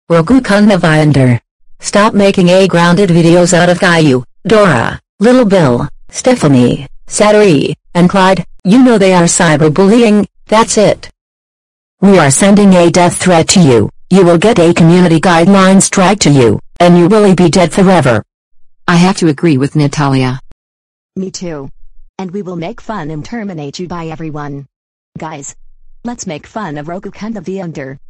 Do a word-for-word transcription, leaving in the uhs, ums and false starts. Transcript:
Roku vyonder. Stop making a grounded videos out of Caillou, Dora, Little Bill, Stephanie, Sattery, and Clyde. You know they are cyberbullying. That's it. We are sending a death threat to you. You will get a community guideline strike to you, and you will be dead forever. I have to agree with Natalia. Me too. And we will make fun and terminate you by everyone. Guys, let's make fun of Roku vyonder.